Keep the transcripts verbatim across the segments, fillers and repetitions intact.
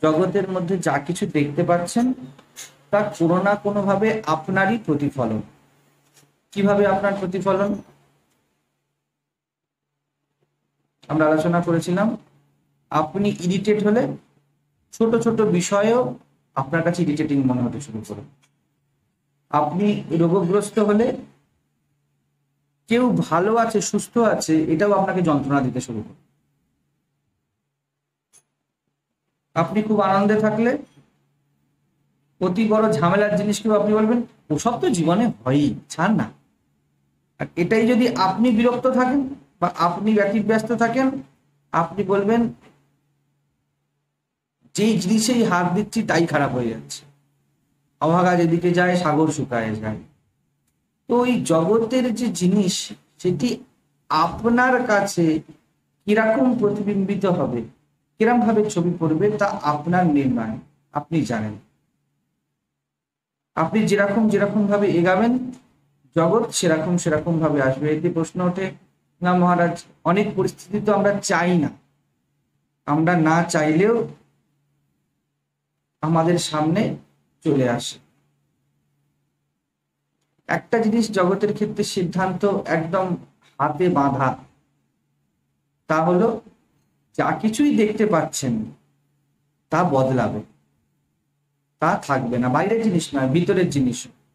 জগতের মধ্যে যা কিছু দেখতে পাচ্ছেন তা কোনো না কোনো ভাবে আপনারই প্রতিফলন। কিভাবে আপনার প্রতিফলন? আমরা আলোচনা করেছিলাম, আপনি ইরিটেট হলে ছোট ছোট বিষয়েও আপনার কাছে ইরিটেটিং মনে হতে শুরু করে। আপনি রোগগ্রস্ত হলে কেউ ভালো আছে, সুস্থ আছে, এটাও আপনাকে যন্ত্রণা দিতে শুরু করে। আপনি খুব আনন্দে থাকলে অতি বড় ঝামেলার জিনিসকেও আপনি বলবেন ওসব তো জীবনে হয়ই, ছাড় না। আর এটাই যদি আপনি বিরক্ত থাকেন বা আপনি ব্যতিব্যস্ত থাকেন, আপনি বলবেন যেই জিনিসেই হাত দিচ্ছি তাই খারাপ হয়ে যাচ্ছে। অভাগা যেদিকে যায় সাগর শুকায় যায়। তো ওই জগতের যে জিনিস সেটি আপনার কাছে কিরকম প্রতিবিম্বিত হবে, কিরকম ভাবে ছবি পড়বে, তা আপনার নির্ণয়, আপনি জানেন। আপনি যেরকম যেরকম ভাবে এগাবেন জগৎ সেরকম সেরকম ভাবে আসবে। এতে প্রশ্ন ওঠে না মহারাজ, অনেক পরিস্থিতি তো আমরা চাই না, আমরা না চাইলেও আমাদের সামনে চলে আসে। একটা জিনিস জগতের ক্ষেত্রে সিদ্ধান্ত একদম হাতে বাঁধা, তা হলো যা কিছুই দেখতে পাচ্ছেন তা বদলাবে, তা থাকবে না। বাইরের জিনিস নয়, ভিতরের জিনিস।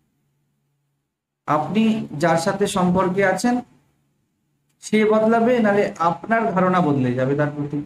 আপনি যার সাথে সম্পর্কে আছেন সে বদলাবে, নালে আপনার ধারণা বদলে যাবে তার প্রতি।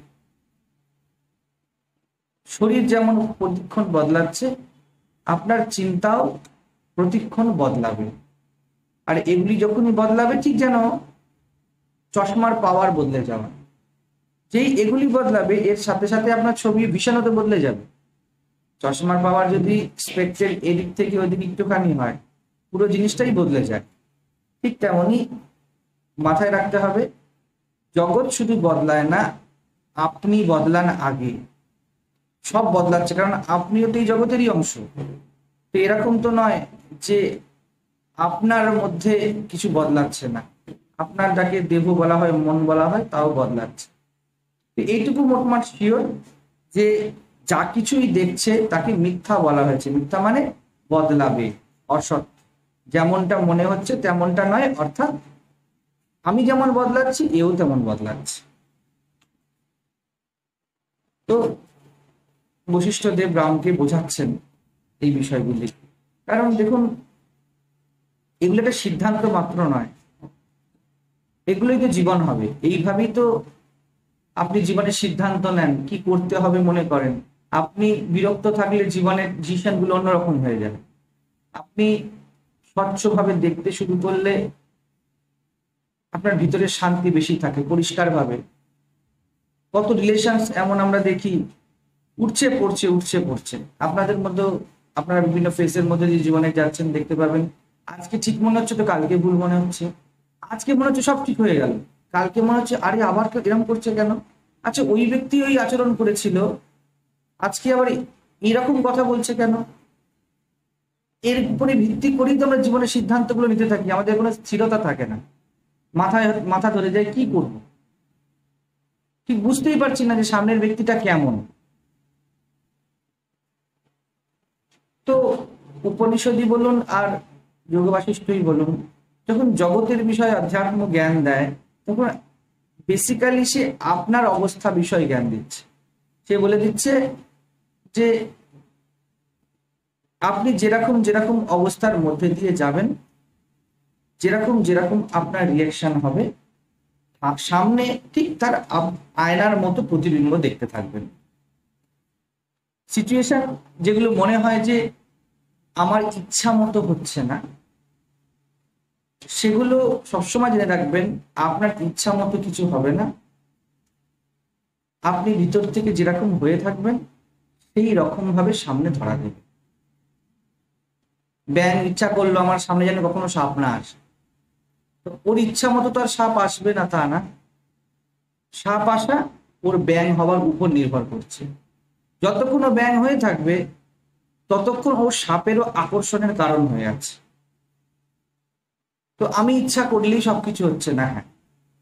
শরীর যেমন প্রতিক্ষণ বদলাচ্ছে, আপনার চিন্তাও প্রতিক্ষণ বদলাবে। আর এগুলি যখনই বদলাবে, ঠিক যেন চশমার পাওয়ার বদলে যাওয়া, যেই এগুলি বদলাবে এর সাথে সাথে আপনার ছবি ভীষণত বদলে যাবে। চশমার পাওয়ার যদি স্পেকট্রেল এদিক থেকে ওদিক একটুখানি হয়, পুরো জিনিসটাই বদলে যায়। ঠিক তেমনই মাথায় রাখতে হবে, জগৎ শুধু বদলায় না, আপনি বদলান আগে। সব বদলাচ্ছে, কারণ আপনিও তো এই জগতেরই অংশ। তো এরকম তো নয় যে আপনার মধ্যে কিছু বদলাচ্ছে না। আপনার যাকে দেহ বলা হয়, মন বলা হয়, তাও বদলাচ্ছে। তো এইটুকু মোটমাট শিওর যে যা কিছুই দেখছে তাকে মিথ্যা বলা হয়েছে। মিথ্যা মানে বদলাবে, অসৎ। যেমনটা মনে হচ্ছে তেমনটা নয়, অর্থাৎ আমি যেমন বদলাচ্ছি এও তেমন বদলাচ্ছে। তো বশিষ্ঠ দেব রামকে বোঝাচ্ছেন এই বিষয়গুলি। কারণ দেখুন, এগুলো একটা সিদ্ধান্ত মাত্র নয়, এগুলোই তো জীবন হবে। এইভাবেই তো আপনি জীবনের সিদ্ধান্ত নেন, কি করতে হবে মনে করেন। আপনি বিরক্ত থাকলে জীবনের ডিসিশন গুলো অন্যরকম হয়ে যাবে। আপনি স্বচ্ছভাবে দেখতে শুরু করলে আপনার ভিতরে শান্তি বেশি থাকে, পরিষ্কার ভাবে। কত রিলেশন এমন আমরা দেখি উঠছে পড়ছে উঠছে পড়ছে। আপনাদের মধ্যে আপনারা বিভিন্ন ফেসের মধ্যে যে জীবনে যাচ্ছেন দেখতে পাবেন, আজকে ঠিক মনে হচ্ছে তো কালকে ভুল মনে হচ্ছে। আজকে মনে হচ্ছে সব ঠিক হয়ে গেল, কালকে মনে হচ্ছে আরে আবার এরকম করছে কেন। আচ্ছা, ওই ব্যক্তি ওই আচরণ করেছিল, আজকে আবার এরকম কথা বলছে কেন। এর উপরে ভিত্তি করেই তো আমরা জীবনের সিদ্ধান্তগুলো নিতে থাকি। আমাদের কোনো স্থিরতা থাকে না, মাথায় মাথা ধরে যায় কি করব, ঠিক বুঝতেই পারছি না যে সামনের ব্যক্তিটা কেমন। তো উপনিষদই বলুন আর যোগ বাশিষ্ঠই বলুন, যখন জগতের বিষয়ে অধ্যাত্ম জ্ঞান দেয় তখন বেসিক্যালি সে আপনার অবস্থা বিষয় জ্ঞান দিচ্ছে। সে বলে দিচ্ছে যে আপনি যেরকম যেরকম অবস্থার মধ্যে দিয়ে যাবেন, যেরকম যেরকম আপনার রিয়াকশন হবে, সামনে ঠিক তার আয়নার মতো প্রতিবিম্ব দেখতে থাকবেন। সিচুয়েশন যেগুলো মনে হয় যে আমার ইচ্ছা মতো হচ্ছে না, সেগুলো সবসময় জেনে রাখবেন আপনার ইচ্ছা মতো কিছু হবে না। আপনি ভিতর থেকে যেরকম হয়ে থাকবেন সেই রকম ভাবে সামনে ধরা দেবে। ব্যাং ইচ্ছা করলো আমার সামনে যেন কখনো সাপ না আসে, তো ওর ইচ্ছা মতো তো আর সাপ আসবে না তা না। সাপ আসা ওর ব্যাং হওয়ার উপর নির্ভর করছে। যতক্ষণ ও ব্যাং হয়ে থাকবে ততক্ষণ ও সাপেরও আকর্ষণের কারণ হয়ে আছে। তো আমি ইচ্ছা করলেই সবকিছু হচ্ছে না। হ্যাঁ,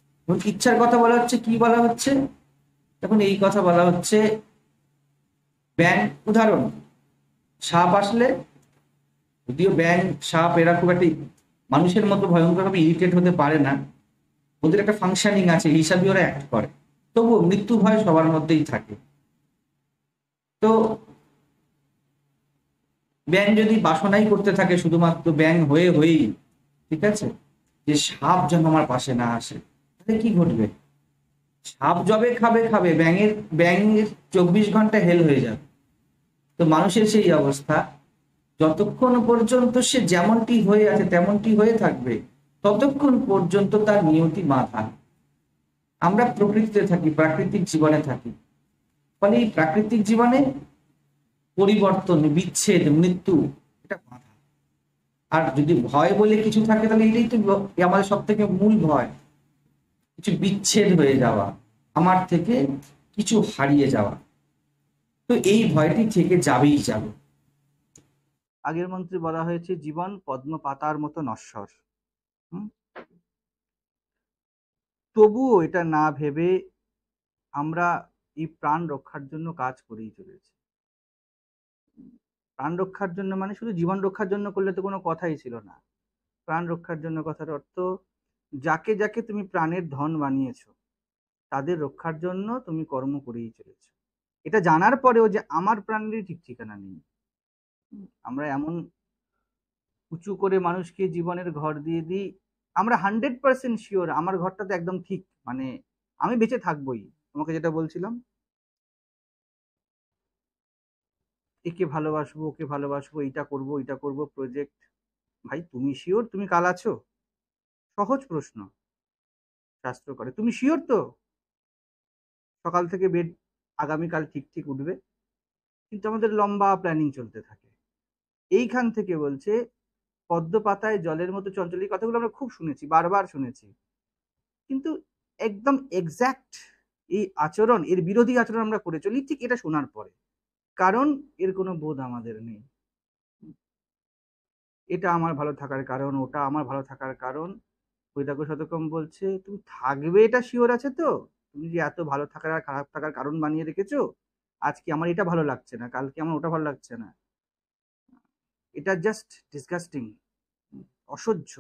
ইচ্ছার কথা বলা হচ্ছে, কি বলা হচ্ছে? এখন এই কথা বলা হচ্ছে ব্যাং, উদাহরণ, সাপ আসলে, যদিও ব্যাং সাপ এরা খুব একটা মানুষের মতো ভয়ঙ্করভাবে ইরিটেট হতে পারে না, ওদের একটা ফাংশনিং আছে, হিসাবে ওরা অ্যাক্ট করে, তবুও মৃত্যু ভয় সবার মধ্যেই থাকে। তো ব্যাং যদি বাসনাই করতে থাকে শুধুমাত্র ব্যাং হয়ে হয়েই, ঠিক আছে, যে সাপ যেন আমার পাশে না আসে, তাহলে কি ঘটবে? সাপ জবে খাবে খাবে ব্যাঙের ব্যাঙের চব্বিশ ঘন্টা হেল হয়ে যাবে। তো মানুষের সেই অবস্থা, যতক্ষণ পর্যন্ত সে যেমনটি হয়ে আছে তেমনটি হয়ে থাকবে, ততক্ষণ পর্যন্ত তার নিয়তি বাঁধা। আমরা প্রকৃতিতে থাকি, প্রাকৃতিক জীবনে থাকি, ফলে এই প্রাকৃতিক জীবনে পরিবর্তন, বিচ্ছেদ, মৃত্যু, এটা বাধা। আর যদি ভয় বলে কিছু থাকে, তাহলে এটাই তো আমাদের সব থেকে মূল ভয়, কিছু বিচ্ছেদ হয়ে যাওয়া, আমার থেকে কিছু হারিয়ে যাওয়া। তো এই ভয়টি থেকে যাবেই যাবে। আগের মন্ত্রে বলা হয়েছে জীবন পদ্ম পাতার মতো নশ্বর। তবুও এটা না ভেবে আমরা এই প্রাণ রক্ষার জন্য কাজ করেই চলেছি। প্রাণ রক্ষার জন্য মানে শুধু জীবন রক্ষার জন্য করলে তো কোনো কথাই ছিল না। প্রাণ রক্ষার জন্য কথার অর্থ, যাকে যাকে তুমি প্রাণের ধন বানিয়েছো তাদের রক্ষার জন্য তুমি কর্ম করেই চলেছো। এটা জানার পরেও যে আমার প্রাণেরই ঠিক ঠিকানা নেই, আমরা এমন উঁচু করে মানুষকে জীবনের ঘর দিয়ে দিই, আমরা হান্ড্রেড পার্সেন্ট শিওর আমার ঘরটা তো একদম ঠিক, মানে আমি বেঁচে থাকবোই। তোমাকে যেটা বলছিলাম, একে ভালোবাসবো, ওকে ভালোবাসবো, এইটা করবো, এইটা করবো, প্রজেক্ট। ভাই তুমি শিওর তুমি কাল আছো? সহজ প্রশ্ন। শাস্ত্র করে তুমি শিওর তো সকাল থেকে বেড আগামীকাল ঠিক ঠিক উঠবে? কিন্তু আমাদের লম্বা প্ল্যানিং চলতে থাকে। এইখান থেকে বলছে পদ্ম পাতায় জলের মতো চঞ্চল, এই কথাগুলো আমরা খুব শুনেছি, বারবার শুনেছি, কিন্তু একদম এক্স্যাক্ট এই আচরণ, এর বিরোধী আচরণ আমরা করে চলি ঠিক এটা শোনার পরে, কারণ এর কোনো বোধ আমাদের নেই। এটা আমার ভালো থাকার কারণ, ওটা আমার ভালো থাকার কারণ। বৈরাগ্য শতকম বলছে তুমি থাকবে এটা শিওর আছে তো? তুমি যে এত ভালো থাকার আর খারাপ থাকার কারণ বানিয়ে রেখেছো, আজকে আমার এটা ভালো লাগছে না, কালকে আমার ওটা ভালো লাগছে না, এটা জাস্ট ডিসগাস্টিং, অসহ্য।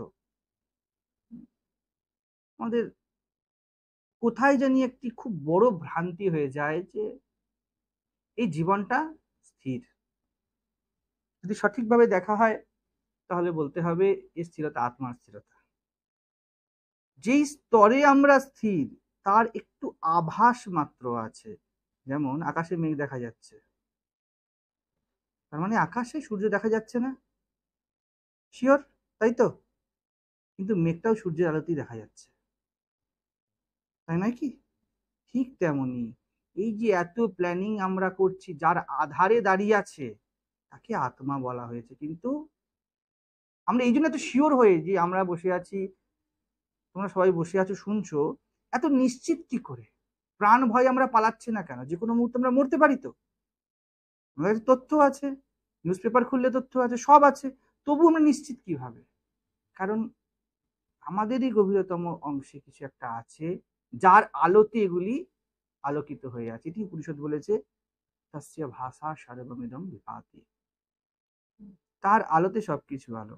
আমাদের কোথায় জানি একটি খুব বড় ভ্রান্তি হয়ে যায় যে এই জীবনটা স্থির। যদি সঠিকভাবে দেখা হয় তাহলে বলতে হবে এই স্থিরতা আত্মার স্থিরতা। যেই স্তরে আমরা স্থির তার একটু আভাস মাত্র আছে, যেমন আকাশে মেঘ দেখা যাচ্ছে, তার মানে আকাশে সূর্য দেখা যাচ্ছে না, শিওর তাই তো? কিন্তু মেঘটাও সূর্যের আলোতেই দেখা যাচ্ছে, তাই নয় কি? ঠিক তেমনি এই যে এত প্ল্যানিং আমরা করছি, যার আধারে দাঁড়িয়ে আছে তাকে আত্মা বলা হয়েছে। কিন্তু আমরা এই জন্য এত শিওর হয়ে যে আমরা বসে আছি, তোমরা সবাই বসে আছো শুনছো, এত নিশ্চিত কি করে? প্রাণ ভয় আমরা পালাচ্ছি না কেন? যে কোনো মুহূর্তে আমরা মরতে পারি তো, আমাদের তথ্য আছে, নিউজ পেপার খুললে তথ্য আছে, সব আছে, তবু আমরা নিশ্চিত কিভাবে? কারণ আমাদেরই গভীরতম অংশে কিছু একটা আছে যার আলোতে এগুলি আলোকিত হয়ে আছে। এটি উপনিষদ বলেছে তস্য ভাষা সর্বমিদং বিভাতি, তার আলোতে সবকিছু আলো।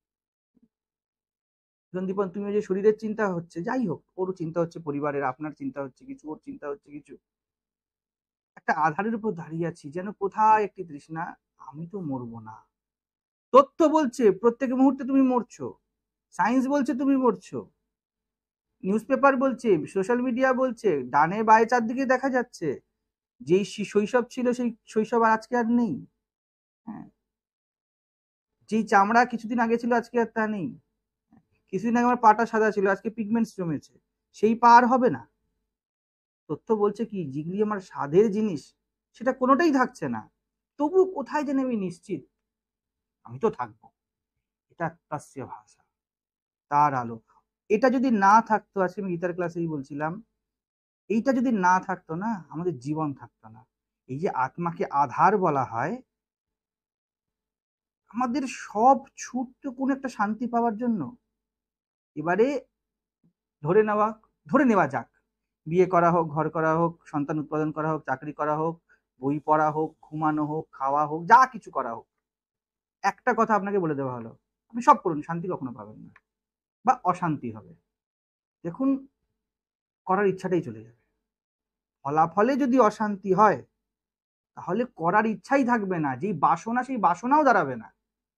দীপন তুমি যে শরীরের চিন্তা হচ্ছে, যাই হোক, ওর চিন্তা হচ্ছে পরিবারের, আপনার চিন্তা হচ্ছে কিছু, ওর চিন্তা হচ্ছে কিছু, একটা আধারের উপর দাঁড়িয়ে আছি যেন কোথায় একটি তৃষ্ণা, আমি তো মরবো না। তথ্য বলছে প্রত্যেক মুহূর্তে তুমি মরছো, সায়েন্স বলছে তুমি মরছো, নিউজ পেপার বলছে, সোশ্যাল মিডিয়া বলছে, ডানে বায়ে চারদিকে দেখা যাচ্ছে, যেই শৈশব ছিল সেই শৈশব আর আজকে আর নেই। হ্যাঁ, যেই চামড়া কিছুদিন আগে ছিল আজকে আর তা নেই। কিছুদিন আগে আমার পাটা সাদা ছিল, আজকে পিগমেন্টস জমেছে, সেই পা আর হবে না। তথ্য বলছে কি, যেগুলি আমার স্বাদের জিনিস সেটা কোনোটাই থাকছে না, তবু কোথায় যেন আমি নিশ্চিত আমি তো থাকবো। এটা তস্য ভাষা, তার আলো। এটা যদি না থাকতো, আজকে আমি গীতার ক্লাসেই বলছিলাম, এইটা যদি না থাকতো না আমাদের জীবন থাকতো না। এই যে আত্মাকে আধার বলা হয়, আমাদের সব ছুটতো কোন একটা শান্তি পাওয়ার জন্য। এবারে ধরে নেওয়া ধরে নেওয়া যাক, বিয়ে করা হোক, ঘর করা হোক, সন্তান উৎপাদন করা হোক, চাকরি করা হোক, বই পড়া হোক, ঘুমানো হোক, খাওয়া হোক, যা কিছু করা হোক, একটা কথা আপনাকে বলে দেওয়া হলো, আপনি সব করুন, শান্তি কখনো পাবেন না, বা অশান্তি হবে। দেখুন, করার ইচ্ছাটাই চলে যাবে। ফলাফলে যদি অশান্তি হয়, তাহলে করার ইচ্ছাই থাকবে না, যেই বাসনা সেই বাসনাও দাঁড়াবে না।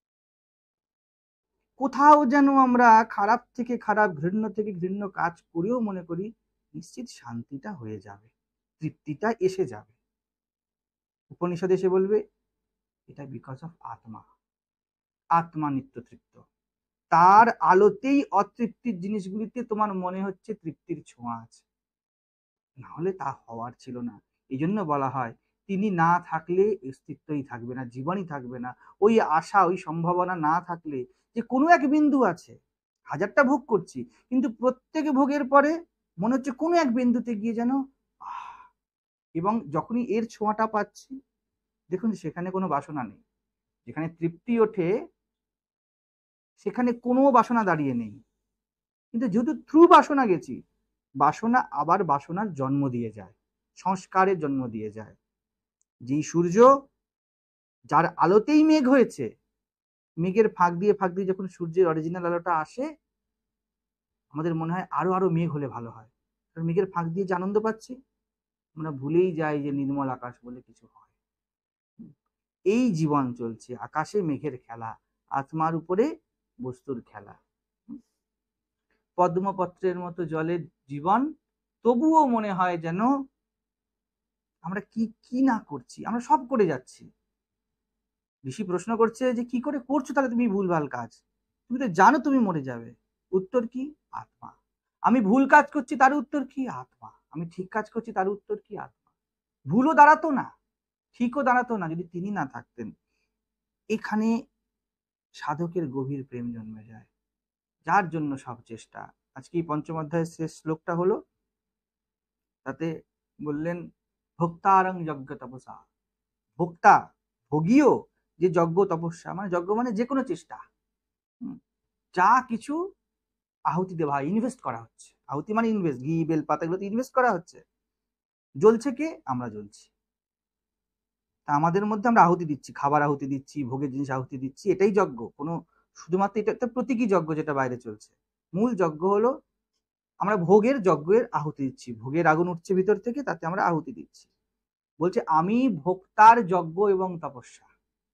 কোথাও যেন আমরা খারাপ থেকে খারাপ, ঘৃণ্য থেকে ঘৃণ্য কাজ করেও মনে করি নিশ্চিত শান্তিটা হয়ে যাবে, তৃপ্তিটা এসে যাবে। উপনিষদ এসে বলবে এটা বিকজ অফ আত্মা। আত্মা নিত্য তৃপ্ত, তার আলোতেই অতৃপ্তির জিনিসগুলিতে তোমার মনে হচ্ছে তৃপ্তির ছোঁয়া আছে, না হলে তা হওয়ার ছিল না। এই জন্য বলা হয় তিনি না থাকলে অস্তিত্বই থাকবে না, জীবনই থাকবে না। ওই আশা, ওই সম্ভাবনা না থাকলে যে কোনো এক বিন্দু আছে, হাজারটা ভোগ করছি, কিন্তু প্রত্যেক ভোগের পরে মনে হচ্ছে কোনো এক বিন্দুতে গিয়ে যেন আহ, এবং যখনই এর ছোঁয়াটা পাচ্ছি, দেখুন সেখানে কোনো বাসনা নেই। যেখানে তৃপ্তি ওঠে সেখানে কোনো বাসনা দাঁড়িয়ে নেই। কিন্তু যেহেতু থ্রু বাসনা গেছি, বাসনা আবার বাসনার জন্ম দিয়ে যায়, সংস্কারের জন্ম দিয়ে যায়। যেই সূর্য, যার আলোতেই মেঘ হয়েছে, মেঘের ফাঁক দিয়ে ফাঁক দিয়ে যখন সূর্যের অরিজিনাল আলোটা আসে, আমাদের মনে হয় আরো আরো মেঘ হলে ভালো হয়, কারণ মেঘের ফাঁক দিয়ে যে আনন্দ পাচ্ছি, আমরা ভুলেই যাই যে নির্মল আকাশ বলে কিছু হয়। এই জীবন চলছে, আকাশে মেঘের খেলা, আত্মার উপরে বস্তুর খেলা। পদ্মপত্রের মতো জলের জীবন, তবুও মনে হয় যেন আমরা কি কি না করছি, আমরা সব করে যাচ্ছি। ঋষি প্রশ্ন করছে যে কি করে করছো তাহলে তুমি ভুলভাল কাজ, তুমি তো জানো তুমি মরে যাবে। উত্তর কি? আত্মা। আমি ভুল কাজ করছি, তার উত্তর কি? আত্মা। আমি ঠিক কাজ করছি, তার উত্তর কি? আত্মা। ভুলও দাঁড়াতো না, ঠিকও দাঁড়াতো না যদি তিনি না থাকতেন। এখানে সাধকের গভীর প্রেম জন্মে যায়, যার জন্য সব চেষ্টা। আজকে এই পঞ্চম অধ্যায়ের শেষ শ্লোকটা হলো, তাতে বললেন ভোক্তারং যজ্ঞ তপসা। ভোক্তা, ভোগীও যে যজ্ঞ তপস্যা, মানে যজ্ঞ মানে যে কোনো চেষ্টা, যা কিছু আহুতি দেওয়া হয়, ইনভেস্ট করা হচ্ছে। আহুতি মানে ইনভেস্ট, ঘি বেল পাতাগুলোতে ইনভেস্ট করা হচ্ছে। জ্বলছে কে? আমরা জ্বলছি। তা আমাদের মধ্যে আমরা আহুতি দিচ্ছি, খাবার আহুতি দিচ্ছি, ভোগের জিনিস আহুতি দিচ্ছি, এটাই যজ্ঞ। কোনো শুধুমাত্র এটা একটা প্রতীকী যজ্ঞ যেটা বাইরে চলছে। মূল যজ্ঞ হলো আমরা ভোগের যজ্ঞের আহুতি দিচ্ছি, ভোগের আগুন উঠছে ভিতর থেকে, তাতে আমরা আহুতি দিচ্ছি। বলছে আমি ভোক্তার যজ্ঞ এবং তপস্যা।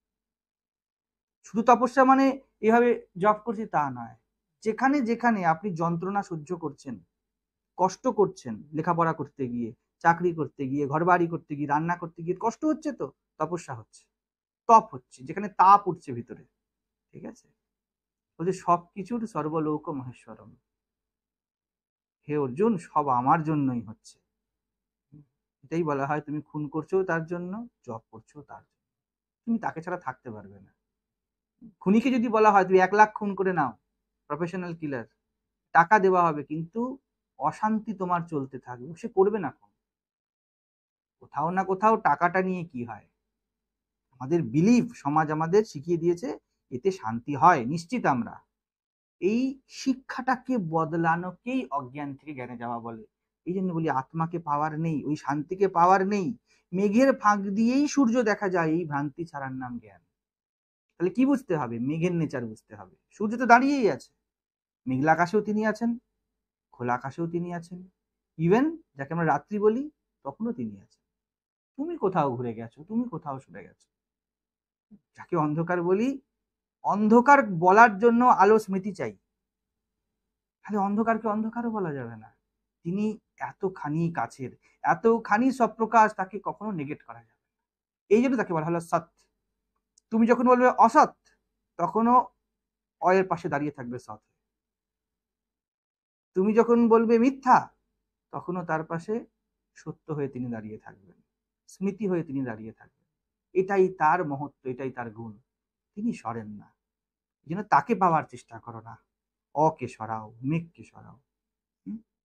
শুধু তপস্যা মানে এভাবে জপ করছি তা নয়। যেখানে যেখানে আপনি যন্ত্রণা সহ্য করছেন, কষ্ট করছেন, লেখাপড়া করতে গিয়ে, চাকরি করতে গিয়ে, ঘর বাড়ি করতে গিয়ে, রান্না করতে গিয়ে কষ্ট হচ্ছে, তো তপস্যা হচ্ছে, তপ হচ্ছে, যেখানে তাপ উঠছে ভিতরে। ঠিক আছে? বলছে সবকিছুর সর্বলোক মহেশ্বরম। হে অর্জুন, সব আমার জন্যই হচ্ছে। এটাই বলা হয় তুমি খুন করছো তার জন্য, জব করছো তার জন্য, তুমি তাকে ছাড়া থাকতে পারবে না। খুনিকে যদি বলা হয় তুমি এক লাখ খুন করে নাও, প্রফেশনাল কিলার, টাকা দেওয়া হবে, কিন্তু অশান্তি তোমার চলতে থাকবে, সে করবে না খুন। কোথাও না কোথাও টাকাটা নিয়ে কি হয়, আমাদের বিলিভ, সমাজ আমাদের শিখিয়ে দিয়েছে এতে শান্তি হয়, নিশ্চিত আমরা। এই শিক্ষাটাকে বদলানোকেই অজ্ঞান থেকে জ্ঞানে যাওয়া বলে। এই জন্য বলি আত্মাকে পাওয়ার নেই, ওই শান্তিকে পাওয়ার নেই। মেঘের ফাঁক দিয়েই সূর্য দেখা যায়, এই ভ্রান্তি ছাড়ার নাম জ্ঞান। তাহলে কি বুঝতে হবে? মেঘের নেচার বুঝতে হবে। সূর্য তো দাঁড়িয়েই আছে, মেঘলা আকাশেও তিনি আছেন, খোলা আকাশেও তিনি আছেন, ইভেন যাকে আমরা রাত্রি বলি তখনও তিনি আছেন। তুমি কোথাও ঘুরে গেছো, তুমি কোথাও সরে গেছো। যাকে অন্ধকার বলি, অন্ধকার বলার জন্য আলো স্মৃতি চাই, তাহলে অন্ধকারকে অন্ধকারও বলা যাবে না। তিনি এতখানি কাছের, এতখানি সপ্রকাশ, তাকে কখনো নেগেট করা যাবে না। এই জন্য তাকে বলা হলো সৎ। তুমি যখন বলবে অসৎ, তখনও অয়ের পাশে দাঁড়িয়ে থাকবে সৎ। তুমি যখন বলবে মিথ্যা, তখনও তার পাশে সত্য হয়ে তিনি দাঁড়িয়ে থাকবেন, স্মৃতি হয়ে তিনি দাঁড়িয়ে থাকবেন। এটাই তার মহত্ব, এটাই তার গুণ। তিনি সরেন না। এই জন্য তাকে পাওয়ার চেষ্টা করো না, অকে সরাও, মেঘকে সরাও।